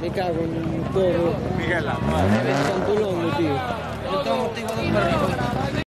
Me cago en todo. Miguel, Me están tulando, tío. Yo tengo motivo de perro.